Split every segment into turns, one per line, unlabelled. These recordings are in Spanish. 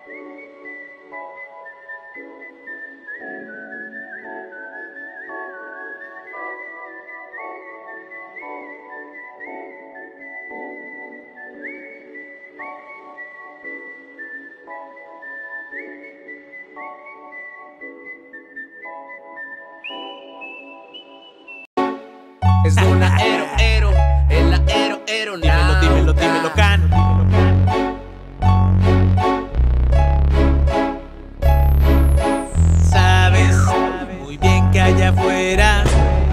Es una ero, el ero, dímelo, Can. Sabes muy bien que allá afuera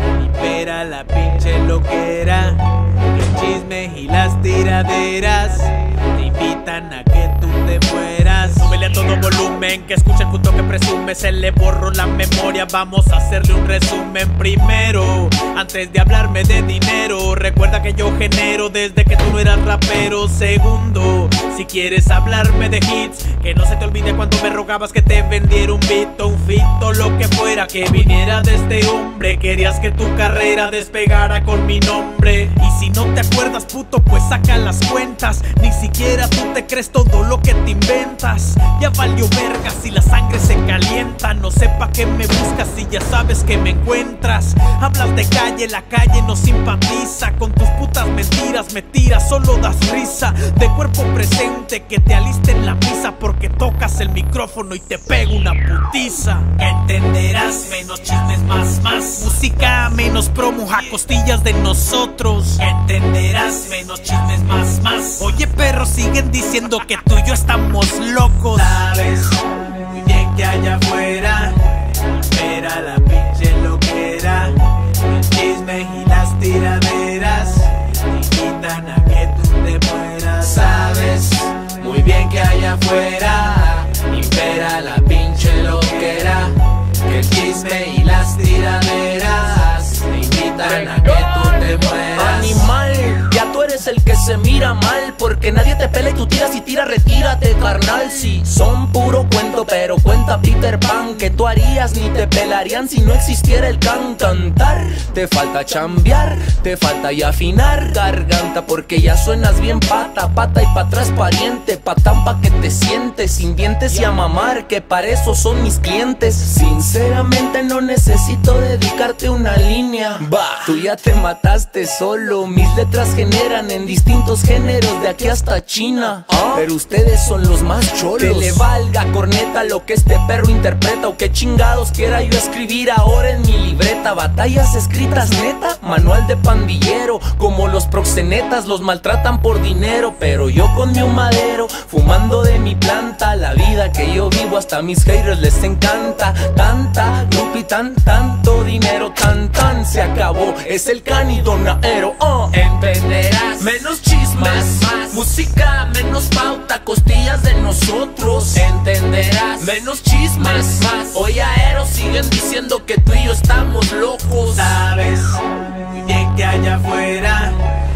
impera la pinche loquera, el chisme y las tiraderas te invitan a que tú te fueras. Súbele a todo volumen, que escucha el punto que presume. Se le borró la memoria, vamos a hacerle un resumen. Primero, antes de hablarme de dinero, recuerda que yo genero desde que tú no eras rapero. Segundo, si quieres hablarme de hits, que no se te olvide cuando me rogabas que te vendiera un beat o un fito, lo que fuera que viniera de este hombre. Querías que tu carrera despegara con mi nombre, y si no te acuerdas, puto, pues saca las cuentas. Ni siquiera tú te crees todo lo que te inventas. Ya valió verga si la sangre se calienta. No sé pa' qué me buscas si ya sabes que me encuentras. Hablas de calle, la calle no simpatiza con tus putas mentiras, me tiras, solo das risa. De cuerpo presente, que te aliste en la misa, porque tocas el micrófono y te pego una putiza. Entenderás, menos chismes, más música, menos promo a costillas de nosotros. Entenderás, menos chismes, más. Oye, perro, siguen diciendo que tú y yo estamos locos. Sabes muy bien que allá afuera espera la pinche loquera, el chisme y las tiraderas te invitan a que tú te mueras. Sabes muy bien que allá afuera impera la pinche loquera, que el chisme y las tiraderas te invitan a que tú te mueras.
Animal, ya tú eres el que se mira mal, porque nadie te pela y tú tiras y tiras, retírate, carnal. Si son puro cuento, pero cuenta Peter Pan, que tú harías ni te pelarían si no existiera el cantar. Te falta chambear, te falta y afinar garganta, porque ya suenas bien pata y pa' atrás pariente, patán pa' que te sientes sin dientes y a mamar, que para eso son mis clientes. Sinceramente no necesito dedicarte una línea, tú ya te mataste solo. Mis letras generan en distintos géneros de aquí hasta China, pero ustedes son los más cholos. Que le valga corneta lo que este perro interpreta, o que chingados quiera yo escribir ahora en mi libreta. Batallas escritas neta, manual de pandillero, como los proxenetas los maltratan por dinero, pero yo con mi humadero, fumando de mi planta, la vida que yo vivo hasta a mis haters les encanta. Tanta grupo y tanto dinero, tan se acabó, es el canidonaero.
Entenderás,
menos chismes,
más
música, menos pauta, costillas de nosotros.
Entenderás,
menos chismes,
más.
Hoy aeros siguen diciendo que tú y yo estamos locos.
Sabes muy bien que allá afuera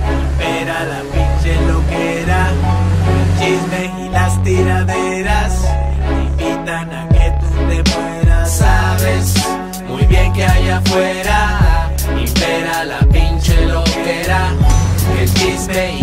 impera la pinche loquera, el chisme y las tiraderas te invitan a que tú te mueras. Sabes muy bien que allá afuera impera la pinche loquera, el chisme y